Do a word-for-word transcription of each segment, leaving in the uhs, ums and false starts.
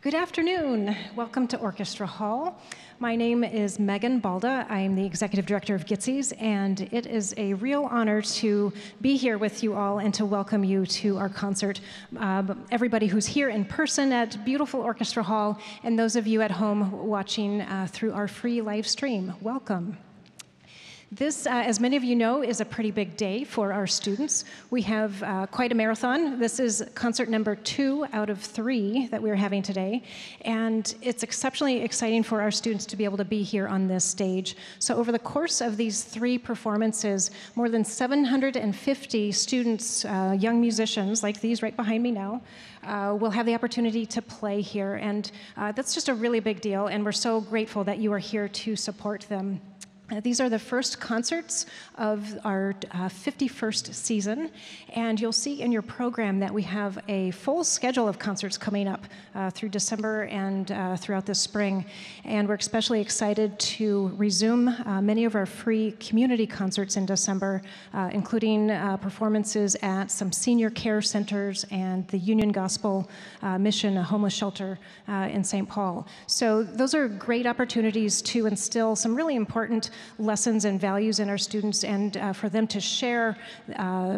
Good afternoon. Welcome to Orchestra Hall. My name is Megan Balda. I am the Executive Director of G T C Y S, and it is a real honor to be here with you all and to welcome you to our concert. Uh, everybody who's here in person at beautiful Orchestra Hall, and those of you at home watching uh, through our free live stream, welcome. This, uh, as many of you know, is a pretty big day for our students. We have uh, quite a marathon. This is concert number two out of three that we're having today, and it's exceptionally exciting for our students to be able to be here on this stage. So over the course of these three performances, more than seven hundred fifty students, uh, young musicians like these right behind me now, uh, will have the opportunity to play here, and uh, that's just a really big deal, and we're so grateful that you are here to support them. Uh, these are the first concerts of our uh, fifty-first season, and you'll see in your program that we have a full schedule of concerts coming up uh, through December and uh, throughout the spring. And we're especially excited to resume uh, many of our free community concerts in December, uh, including uh, performances at some senior care centers and the Union Gospel uh, Mission, a homeless shelter uh, in Saint Paul. So those are great opportunities to instill some really important lessons and values in our students, and uh, for them to share uh,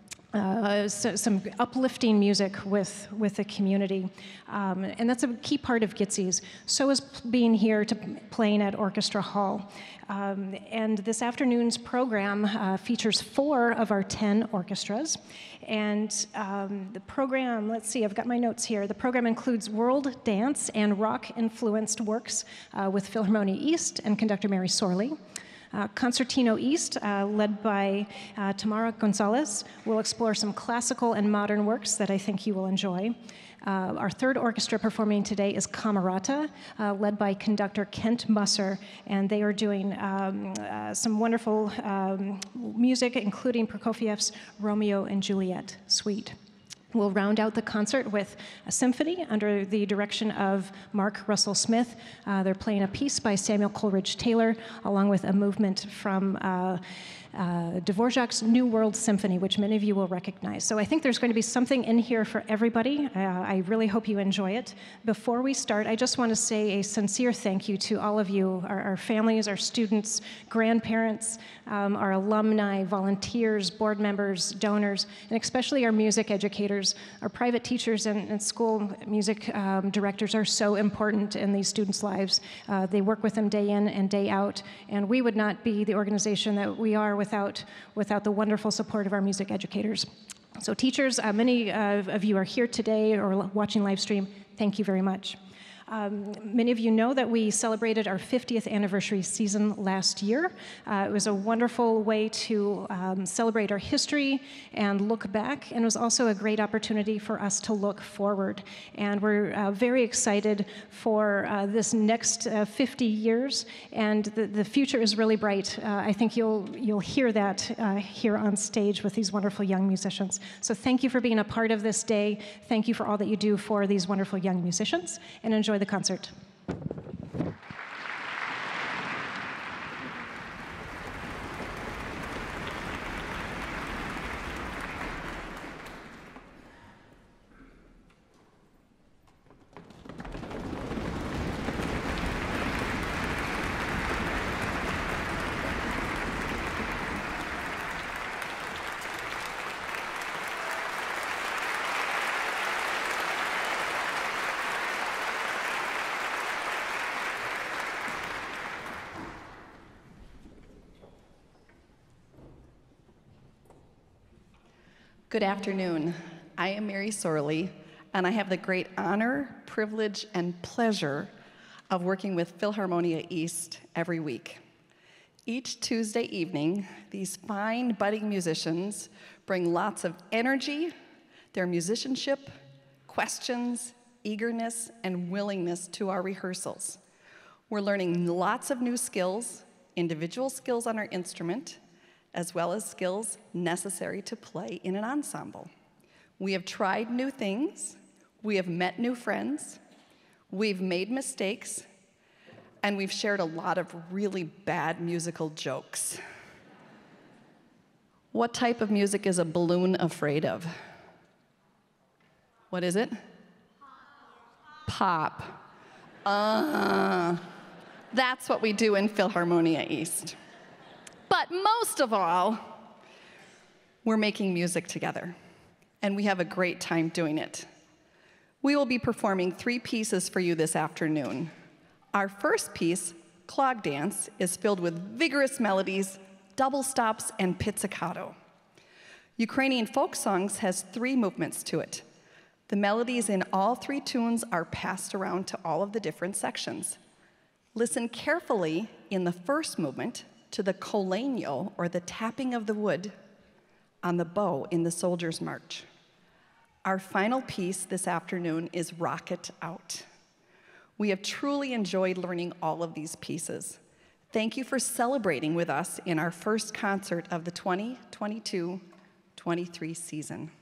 uh, so, some uplifting music with, with the community. Um, and that's a key part of G T C Y S. So is being here to playing at Orchestra Hall. Um, and this afternoon's program uh, features four of our ten orchestras. And um, the program, let's see, I've got my notes here. The program includes world dance and rock-influenced works uh, with Philharmonia East and conductor Mary Sorley. Uh, Concertino East, uh, led by uh, Tamara Gonzalez, will explore some classical and modern works that I think you will enjoy. Uh, our third orchestra performing today is Camerata, uh, led by conductor Kent Musser, and they are doing um, uh, some wonderful um, music, including Prokofiev's Romeo and Juliet Suite. We'll round out the concert with a symphony under the direction of Mark Russell Smith. Uh, they're playing a piece by Samuel Coleridge Taylor, along with a movement from uh, uh, Dvorak's New World Symphony, which many of you will recognize. So I think there's going to be something in here for everybody. Uh, I really hope you enjoy it. Before we start, I just want to say a sincere thank you to all of you, our, our families, our students, grandparents, um, our alumni, volunteers, board members, donors, and especially our music educators. Our private teachers and, and school music um, directors are so important in these students' lives. Uh, they work with them day in and day out, and we would not be the organization that we are without, without the wonderful support of our music educators. So teachers, uh, many uh, of you are here today or watching live stream. Thank you very much. Um, many of you know that we celebrated our fiftieth anniversary season last year. Uh, it was a wonderful way to um, celebrate our history and look back, and it was also a great opportunity for us to look forward. And we're uh, very excited for uh, this next uh, fifty years, and the, the future is really bright. Uh, I think you'll, you'll hear that uh, here on stage with these wonderful young musicians. So thank you for being a part of this day. Thank you for all that you do for these wonderful young musicians, and enjoy the concert. Good afternoon. I am Mary Sorley, and I have the great honor, privilege, and pleasure of working with Philharmonia East every week. Each Tuesday evening, these fine budding musicians bring lots of energy, their musicianship, questions, eagerness, and willingness to our rehearsals. We're learning lots of new skills, individual skills on our instrument, as well as skills necessary to play in an ensemble. We have tried new things, we have met new friends, we've made mistakes, and we've shared a lot of really bad musical jokes. What type of music is a balloon afraid of? What is it? pop. Uh, that's what we do in Philharmonia East. But most of all, we're making music together, and we have a great time doing it. We will be performing three pieces for you this afternoon. Our first piece, Clog Dance, is filled with vigorous melodies, double stops, and pizzicato. Ukrainian folk songs has three movements to it. The melodies in all three tunes are passed around to all of the different sections. Listen carefully in the first movement to the kolenio, or the tapping of the wood, on the bow in the Soldier's March. Our final piece this afternoon is Rocket Out. We have truly enjoyed learning all of these pieces. Thank you for celebrating with us in our first concert of the twenty twenty-two twenty-three season.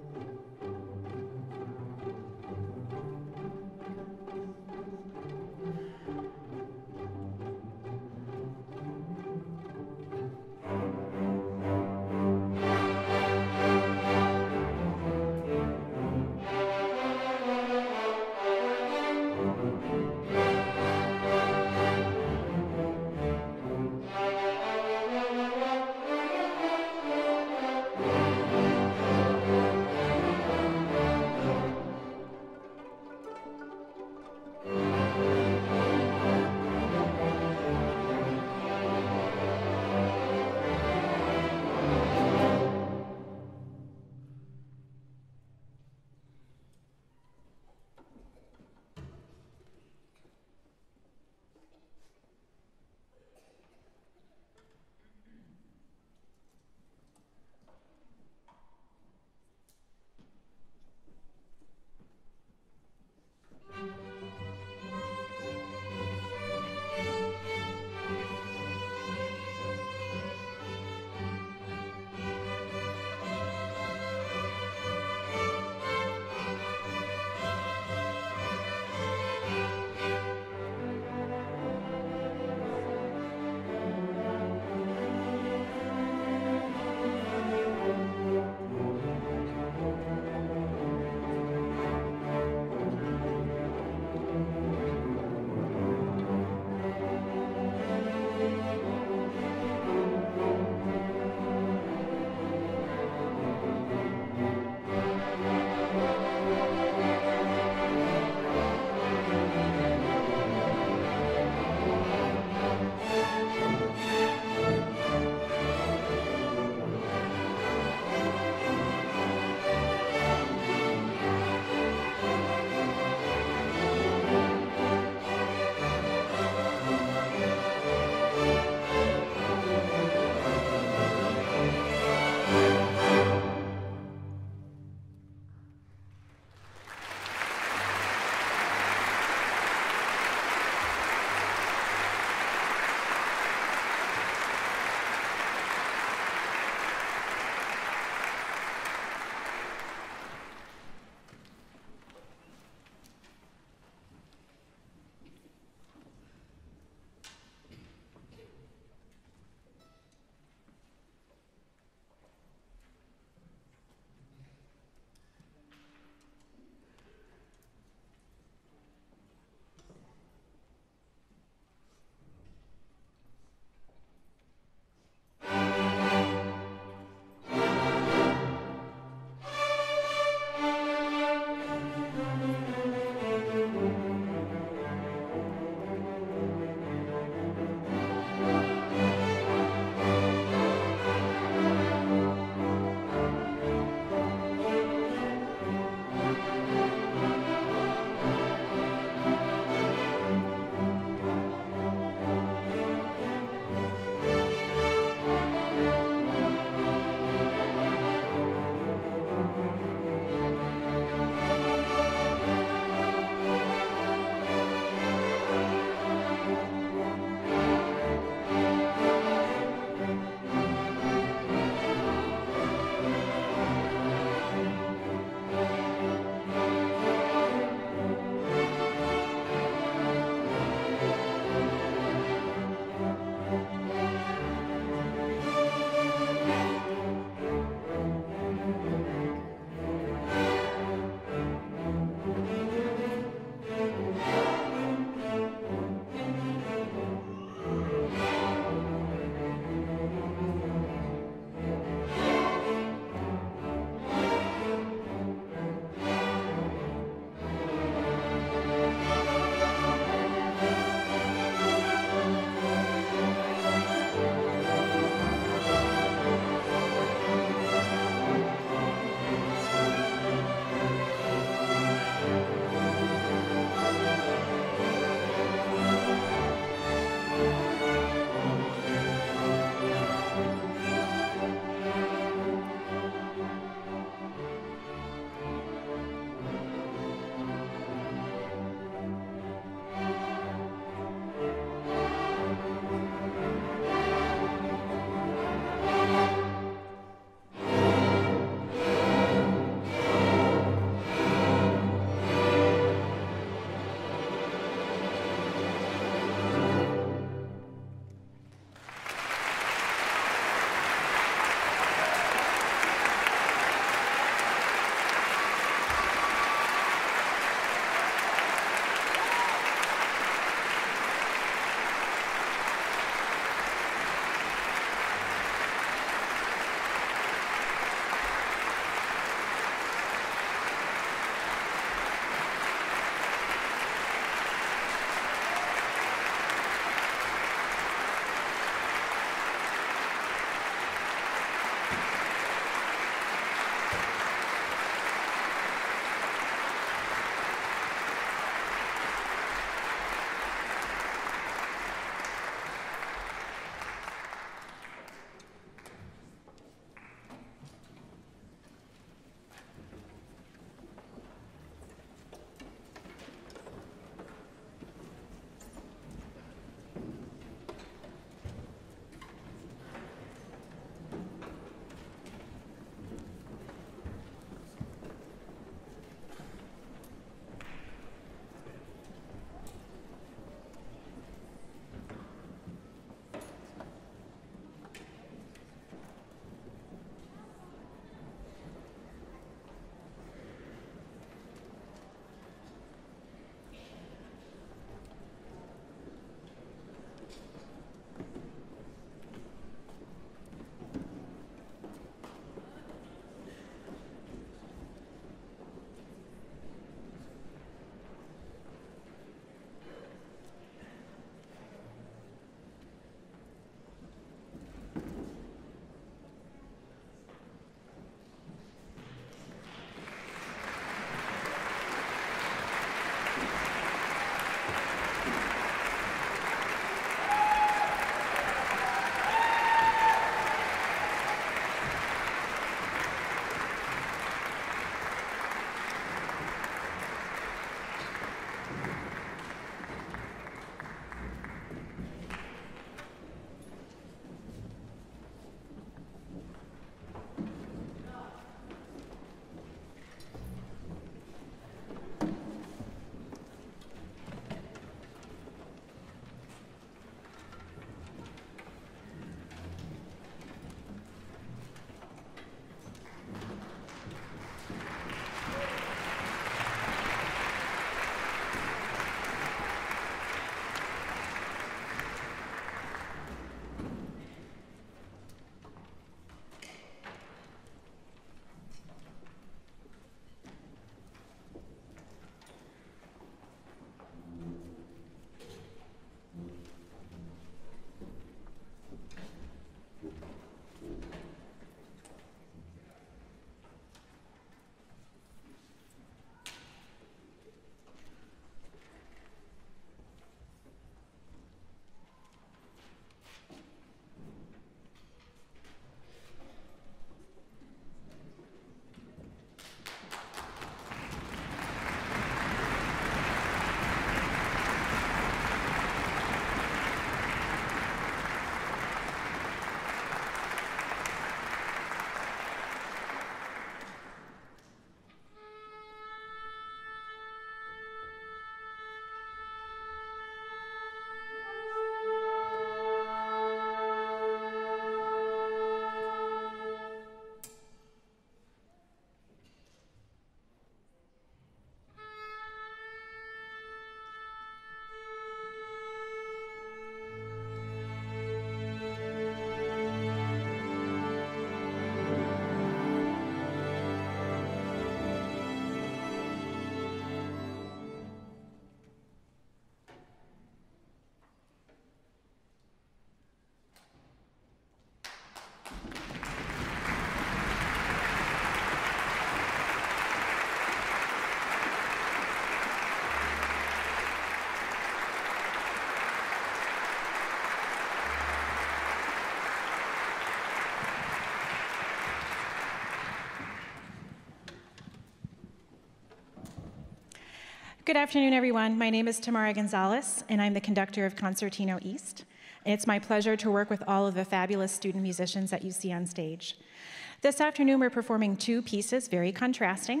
Good afternoon, everyone. My name is Tamara Gonzalez, and I'm the conductor of Concertino East. And it's my pleasure to work with all of the fabulous student musicians that you see on stage. This afternoon, we're performing two pieces, very contrasting.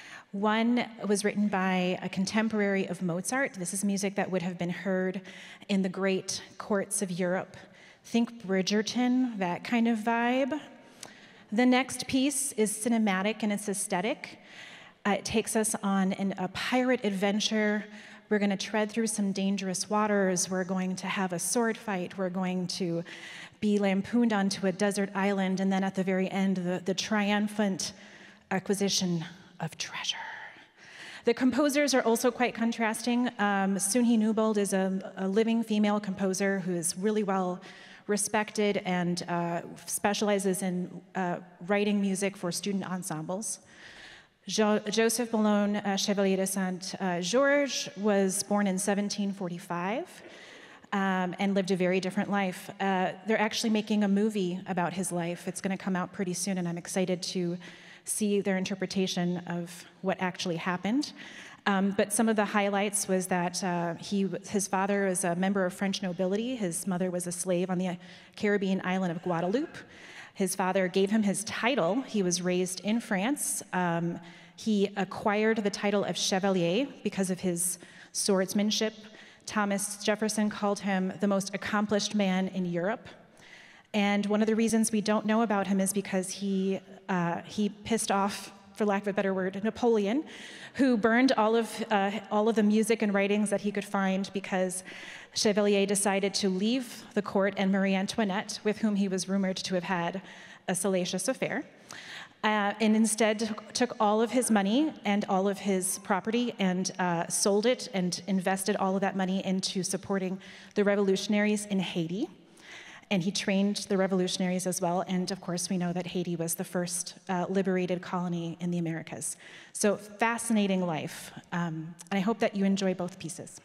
One was written by a contemporary of Mozart. This is music that would have been heard in the great courts of Europe. Think Bridgerton, that kind of vibe. The next piece is cinematic in its aesthetic. Uh, it takes us on an, a pirate adventure. We're going to tread through some dangerous waters. We're going to have a sword fight. We're going to be lampooned onto a desert island. And then at the very end, the, the triumphant acquisition of treasure. The composers are also quite contrasting. Um, Sunhi Newbold is a, a living female composer who is really well respected and uh, specializes in uh, writing music for student ensembles. Jo Joseph Boulogne uh, Chevalier de Saint-Georges was born in seventeen forty-five um, and lived a very different life. Uh, they're actually making a movie about his life. It's going to come out pretty soon, and I'm excited to see their interpretation of what actually happened. Um, but some of the highlights was that uh, he, his father was a member of French nobility. His mother was a slave on the Caribbean island of Guadeloupe. His father gave him his title. He was raised in France. Um, he acquired the title of Chevalier because of his swordsmanship. Thomas Jefferson called him the most accomplished man in Europe. And one of the reasons we don't know about him is because he, uh, he pissed off, for lack of a better word, Napoleon, who burned all of, uh, all of the music and writings that he could find because Chevalier decided to leave the court and Marie Antoinette, with whom he was rumored to have had a salacious affair, uh, and instead took all of his money and all of his property and uh, sold it and invested all of that money into supporting the revolutionaries in Haiti. And he trained the revolutionaries as well. And of course, we know that Haiti was the first uh, liberated colony in the Americas. So fascinating life. Um, and I hope that you enjoy both pieces.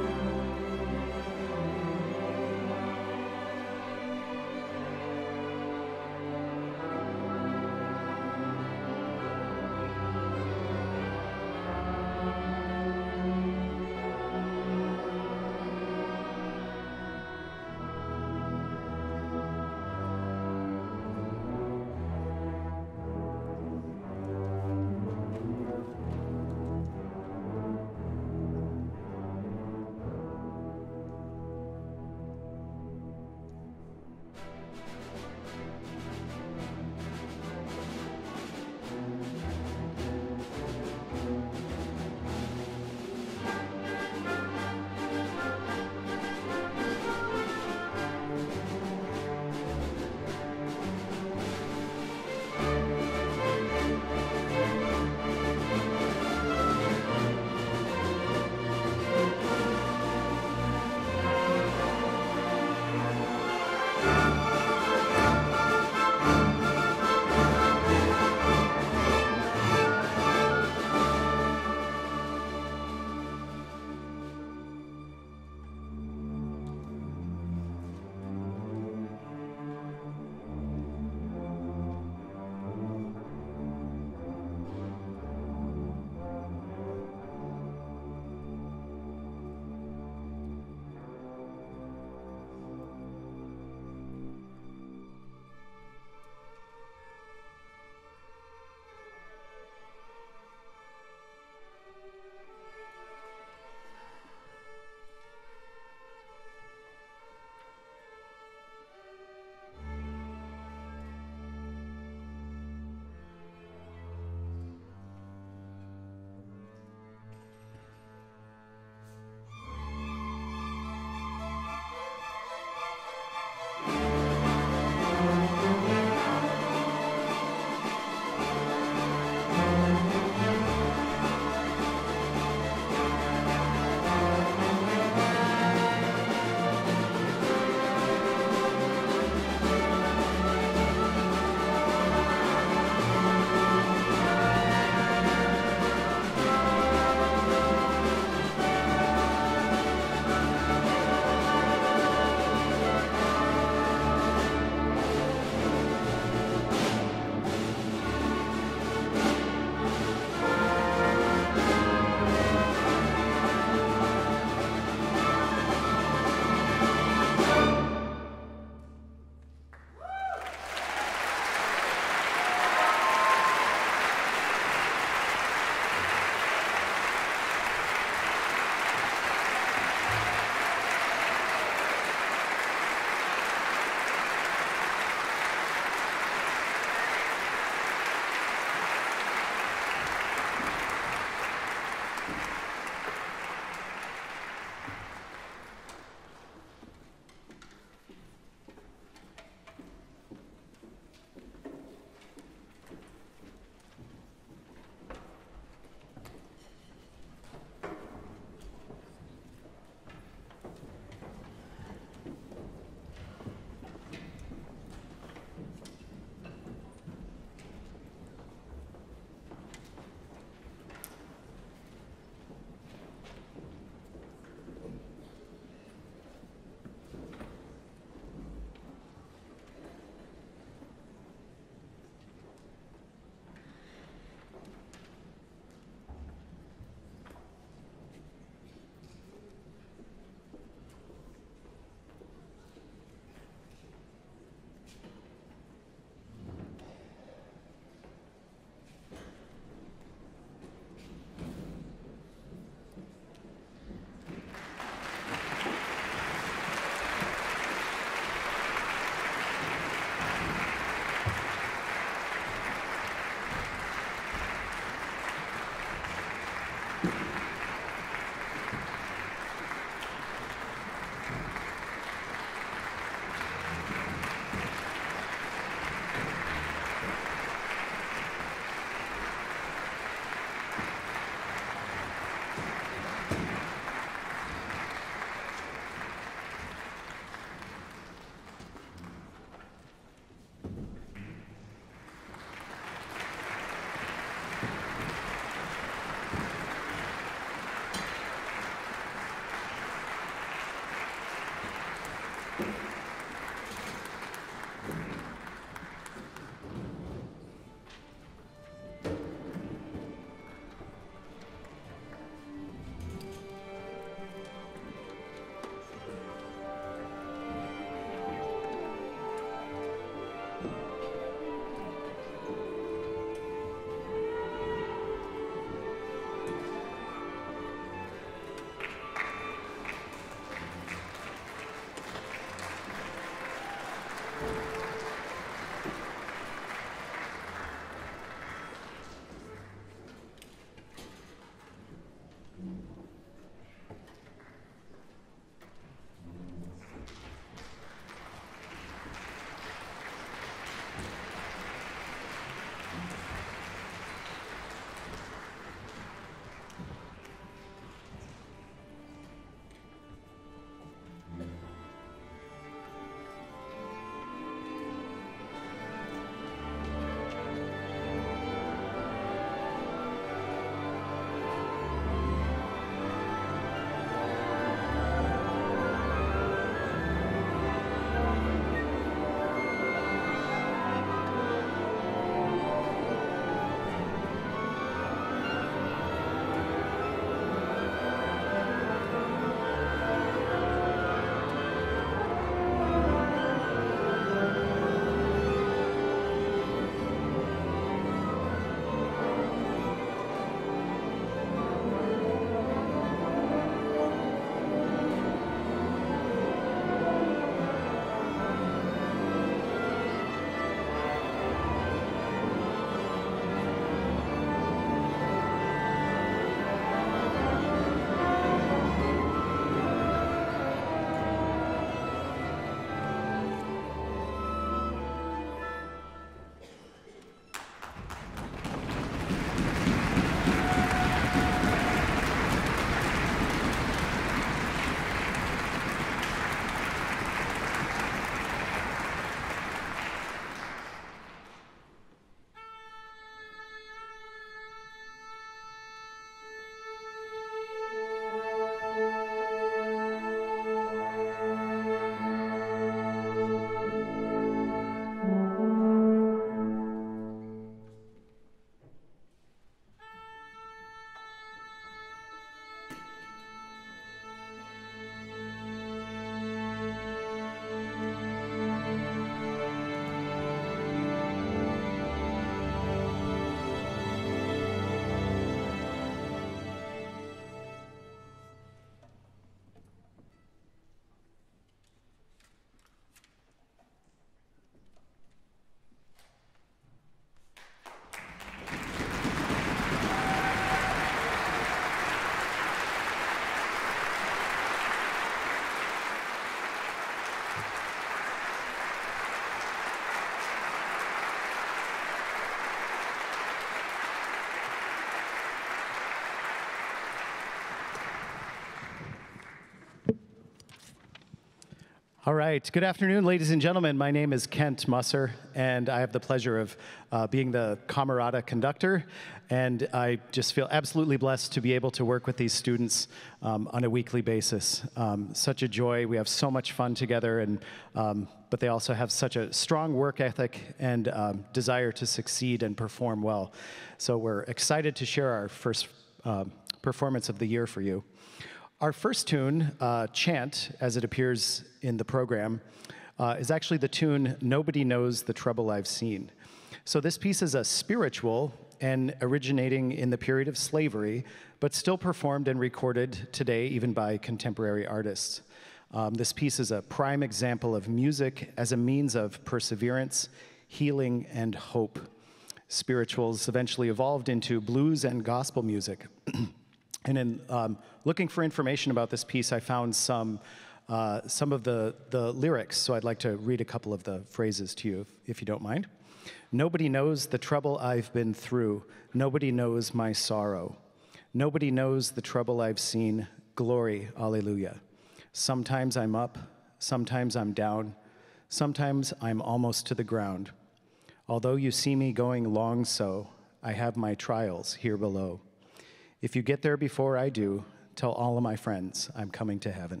All right, good afternoon, ladies and gentlemen. My name is Kent Musser, and I have the pleasure of uh, being the Camerata conductor, and I just feel absolutely blessed to be able to work with these students um, on a weekly basis. Um, such a joy. We have so much fun together, and um, but they also have such a strong work ethic and um, desire to succeed and perform well. So we're excited to share our first uh, performance of the year for you. Our first tune, uh, Chant, as it appears in the program, uh, is actually the tune Nobody Knows the Trouble I've Seen. So this piece is a spiritual and originating in the period of slavery, but still performed and recorded today even by contemporary artists. Um, this piece is a prime example of music as a means of perseverance, healing, and hope. Spirituals eventually evolved into blues and gospel music. And in um, looking for information about this piece, I found some, uh, some of the, the lyrics, so I'd like to read a couple of the phrases to you, if, if you don't mind. Nobody knows the trouble I've been through. Nobody knows my sorrow. Nobody knows the trouble I've seen. Glory, alleluia. Sometimes I'm up, sometimes I'm down, sometimes I'm almost to the ground. Although you see me going long so, I have my trials here below. If you get there before I do, tell all of my friends I'm coming to heaven.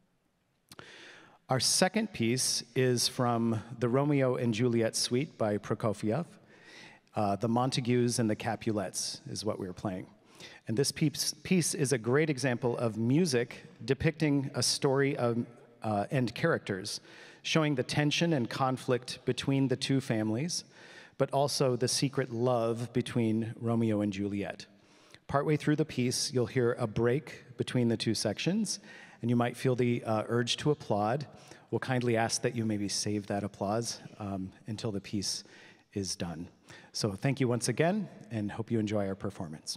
Our second piece is from the Romeo and Juliet Suite by Prokofiev. Uh, the Montagues and the Capulets is what we're playing. And this piece, piece is a great example of music depicting a story of, uh, and characters, showing the tension and conflict between the two families, but also the secret love between Romeo and Juliet. Partway through the piece, you'll hear a break between the two sections, and you might feel the uh, urge to applaud. We'll kindly ask that you maybe save that applause um, until the piece is done. So thank you once again, and hope you enjoy our performance.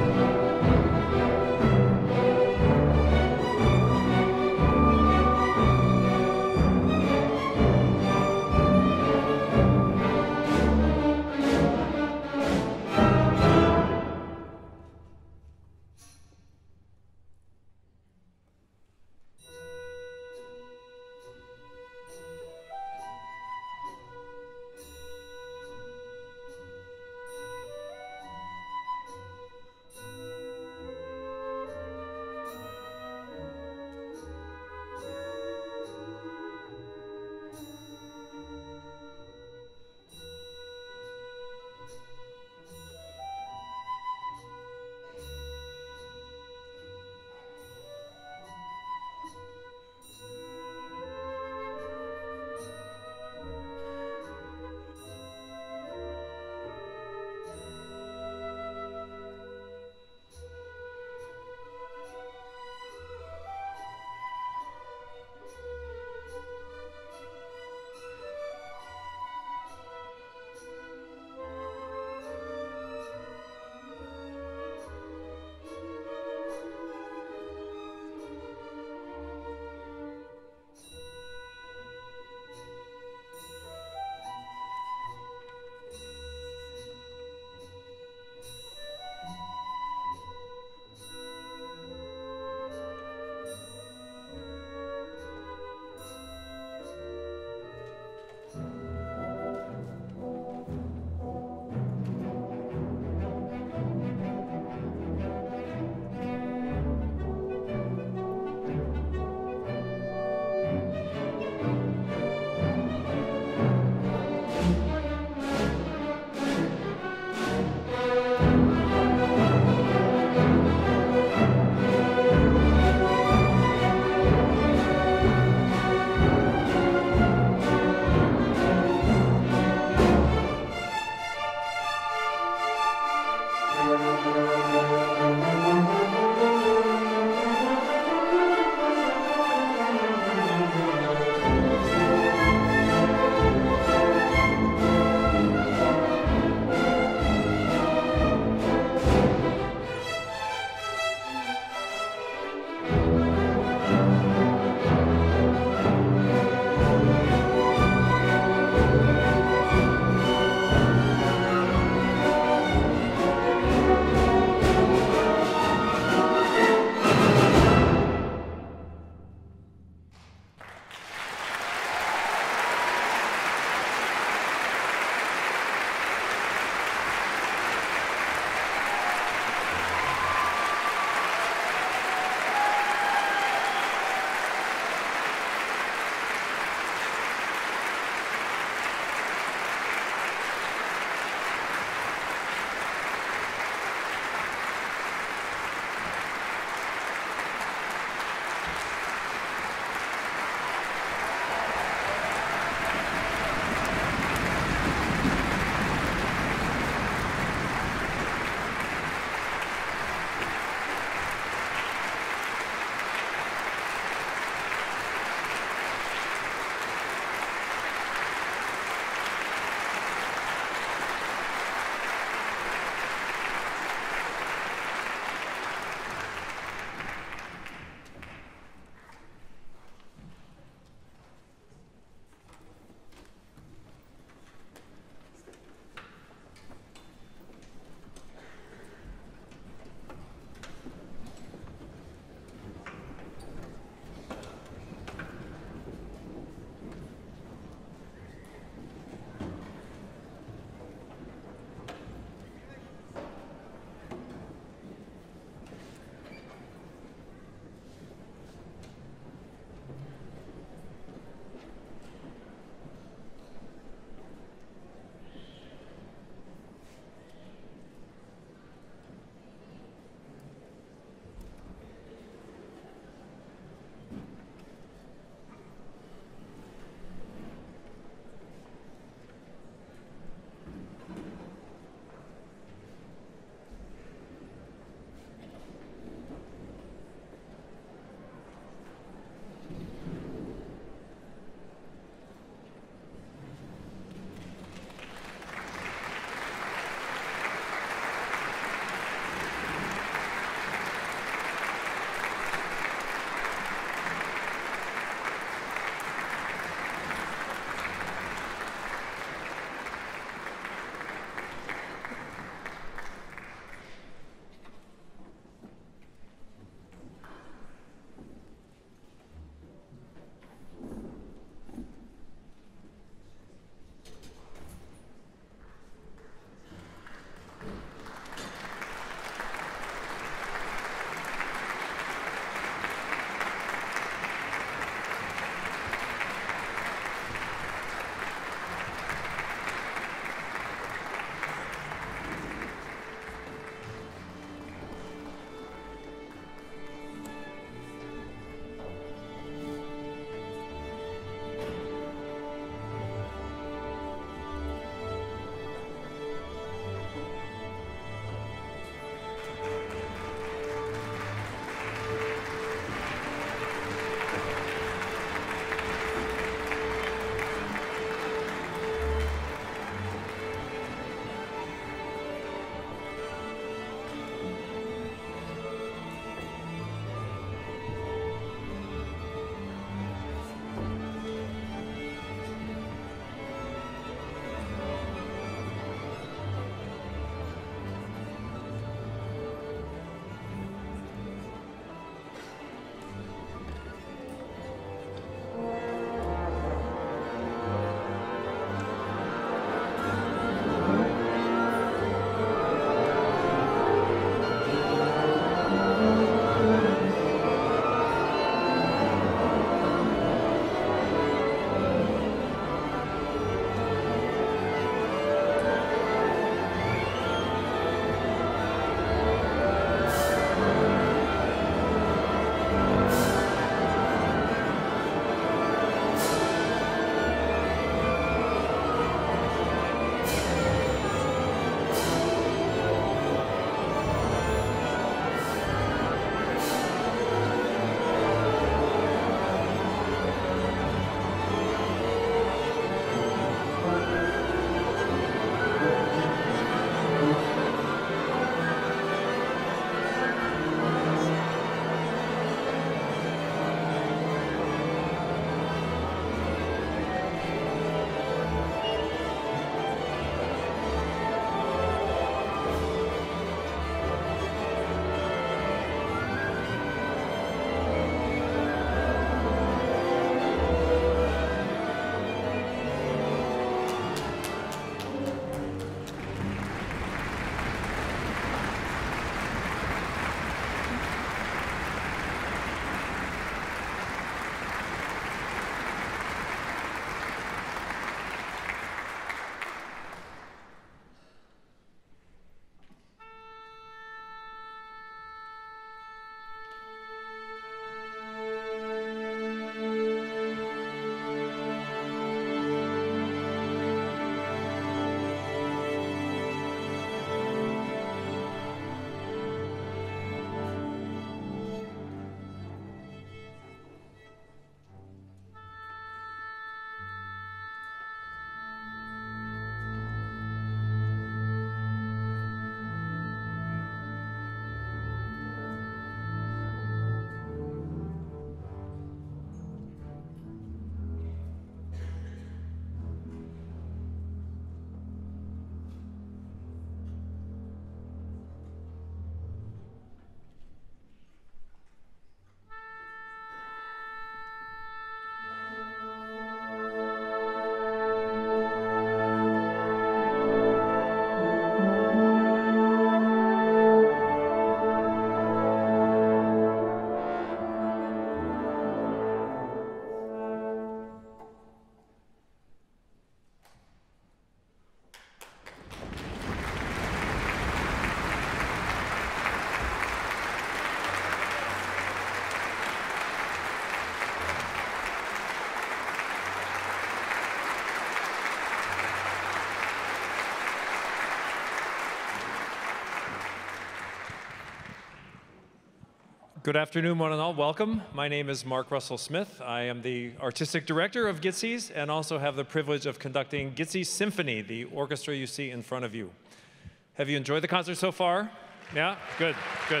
Good afternoon, one and all. Welcome. My name is Mark Russell Smith. I am the artistic director of G T C Y S and also have the privilege of conducting G T C Y S Symphony, the orchestra you see in front of you. Have you enjoyed the concert so far? Yeah? Good, good.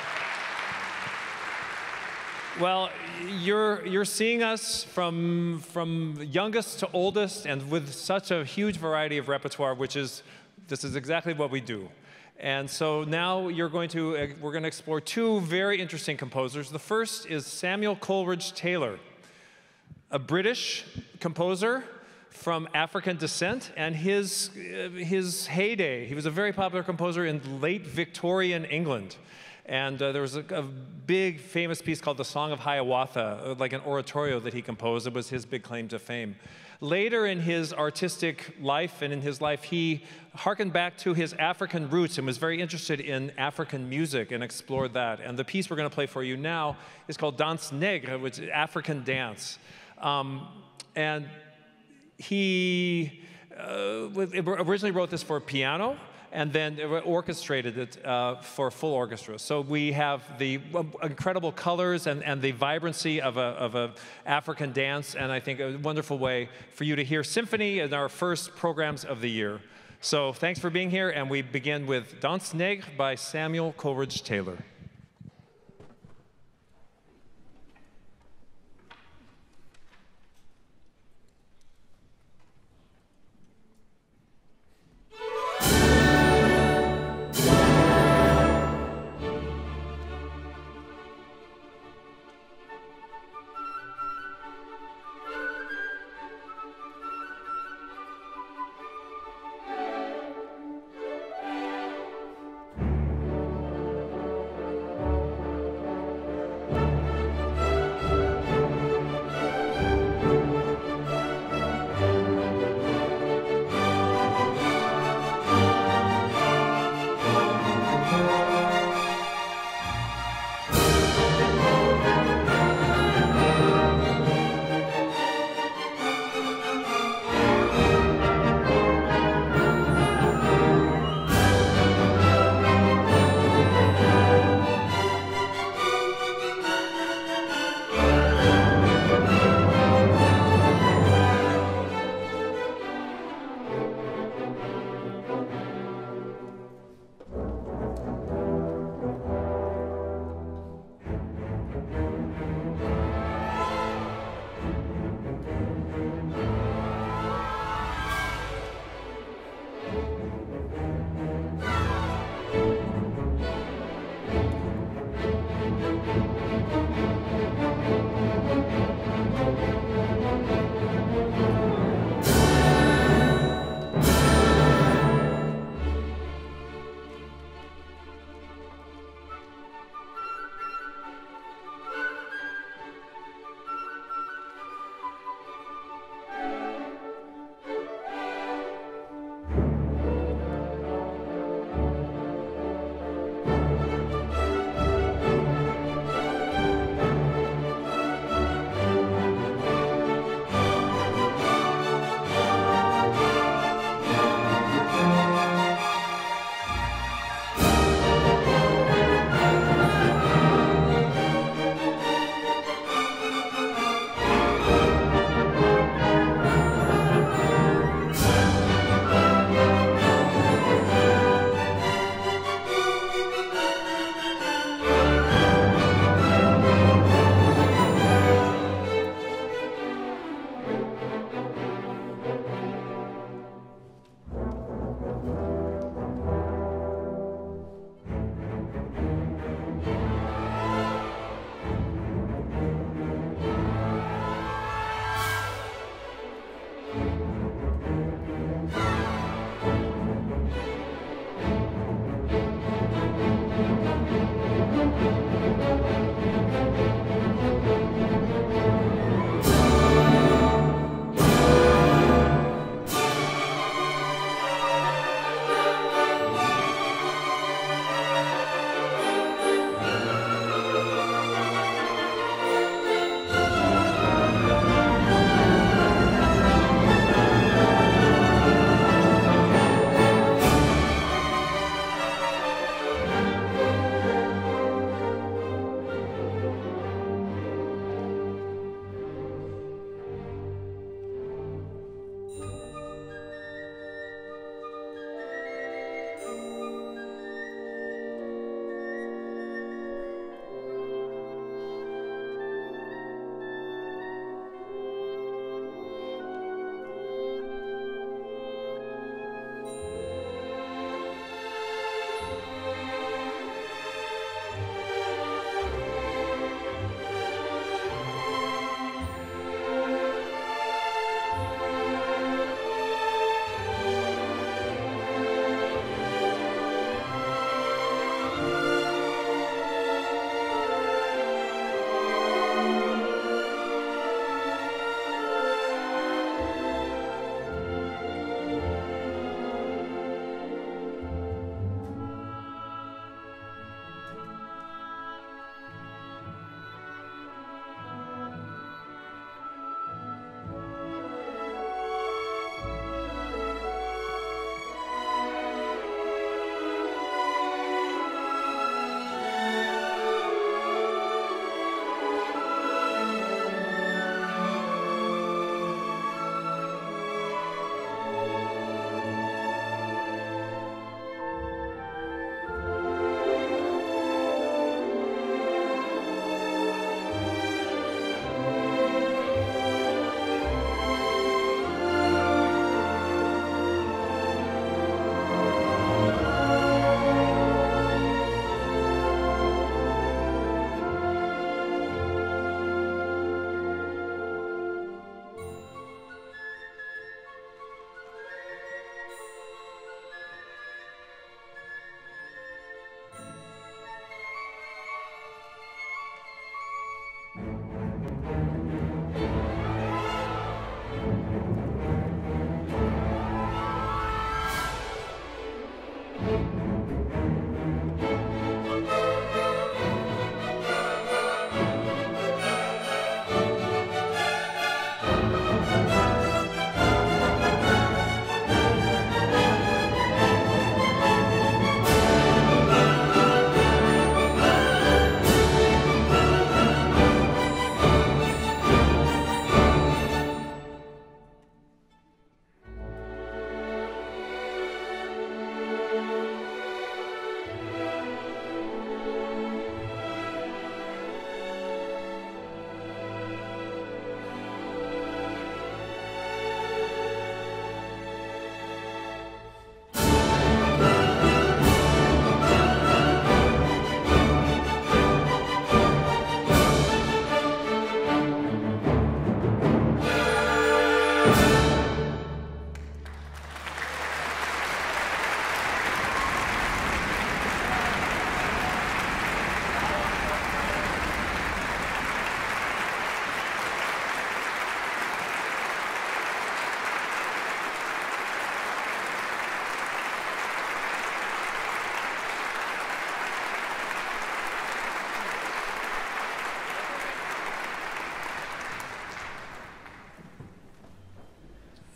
Well, you're, you're seeing us from, from youngest to oldest and with such a huge variety of repertoire, which is, this is exactly what we do. And so now you're going to, uh, we're going to explore two very interesting composers. The first is Samuel Coleridge Taylor, a British composer from African descent, and his, uh, his heyday, he was a very popular composer in late Victorian England. And uh, there was a, a big famous piece called The Song of Hiawatha, like an oratorio that he composed. It was his big claim to fame. Later in his artistic life and in his life, he harkened back to his African roots and was very interested in African music and explored that. And the piece we're going to play for you now is called Danse Nègre, which is African dance. Um, and he uh, originally wrote this for piano, and then orchestrated it uh, for full orchestra. So we have the incredible colors and, and the vibrancy of a, of a African dance, and I think a wonderful way for you to hear symphony in our first programs of the year. So thanks for being here, and we begin with Danse Nègre by Samuel Coleridge Taylor.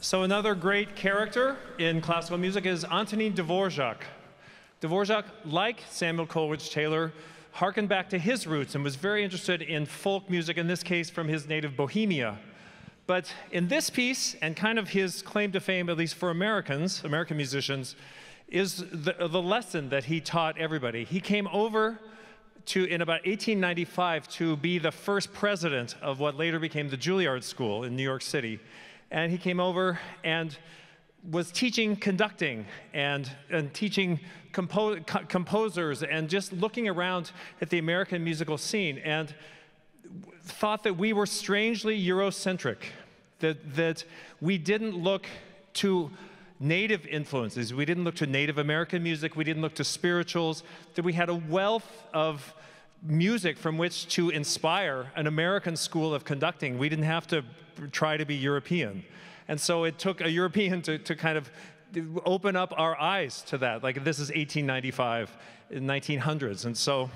So another great character in classical music is Antonin Dvorak. Dvorak, like Samuel Coleridge Taylor, harkened back to his roots and was very interested in folk music, in this case from his native Bohemia. But in this piece, and kind of his claim to fame, at least for Americans, American musicians, is the, the lesson that he taught everybody. He came over to, in about eighteen ninety-five, to be the first president of what later became the Juilliard School in New York City. And he came over and was teaching conducting and, and teaching compo co composers and just looking around at the American musical scene, and thought that we were strangely Eurocentric, that, that we didn't look to native influences, we didn't look to Native American music, we didn't look to spirituals, that we had a wealth of music from which to inspire an American school of conducting. We didn't have to try to be European. And so it took a European to, to kind of open up our eyes to that. Like, this is eighteen ninety-five, nineteen hundreds. And so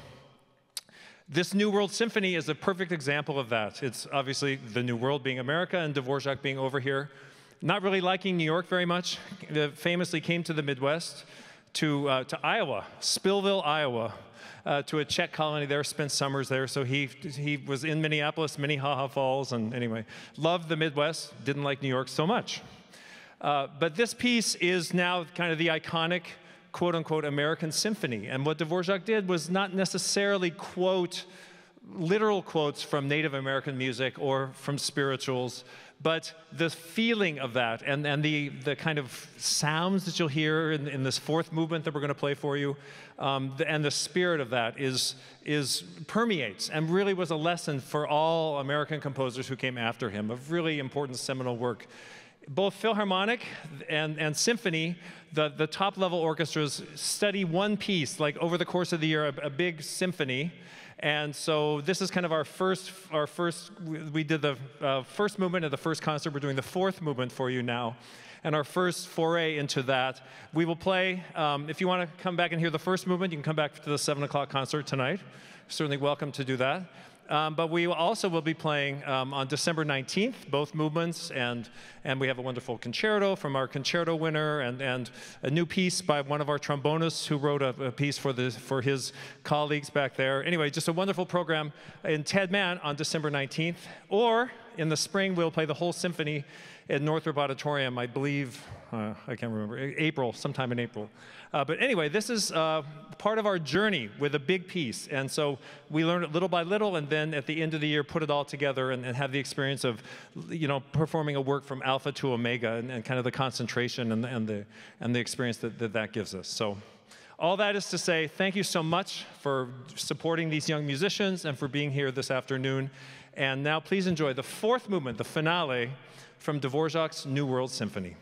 this New World Symphony is a perfect example of that. It's obviously the New World being America and Dvorak being over here. Not really liking New York very much. He famously came to the Midwest, to, uh, to Iowa, Spillville, Iowa, uh, to a Czech colony there, spent summers there. So he, he was in Minneapolis, Minnehaha Falls, and anyway, loved the Midwest, didn't like New York so much. Uh, but this piece is now kind of the iconic, quote-unquote, American symphony. And what Dvorak did was not necessarily quote literal quotes from Native American music or from spirituals, but the feeling of that and, and the, the kind of sounds that you'll hear in, in this fourth movement that we're going to play for you, um, the, and the spirit of that is, is permeates and really was a lesson for all American composers who came after him, of really important seminal work. Both Philharmonic and, and Symphony, the, the top-level orchestras, study one piece, like over the course of the year, a, a big symphony. And so this is kind of our first, our first we did the uh, first movement of the first concert. We're doing the fourth movement for you now. And our first foray into that, we will play, um, if you want to come back and hear the first movement, you can come back to the seven o'clock concert tonight. Certainly welcome to do that. Um, but we also will be playing um, on December nineteenth, both movements, and, and we have a wonderful concerto from our concerto winner, and, and a new piece by one of our trombonists who wrote a, a piece for, the, for his colleagues back there. Anyway, just a wonderful program in Ted Mann on December nineteenth, or in the spring, we'll play the whole symphony at Northrop Auditorium, I believe, uh, I can't remember, April, sometime in April. Uh, but anyway, this is uh, part of our journey with a big piece. And so we learn it little by little, and then at the end of the year, put it all together and, and have the experience of, you know, performing a work from alpha to omega, and, and kind of the concentration and, and, the, and the experience that, that that gives us. So all that is to say, thank you so much for supporting these young musicians and for being here this afternoon. And now please enjoy the fourth movement, the finale, from Dvorak's New World Symphony.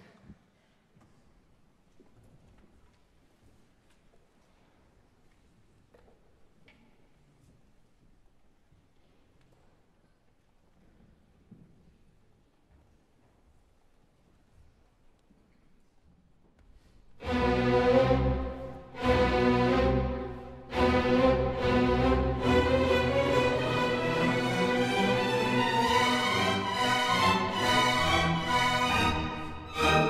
Thank you.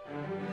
Thank you.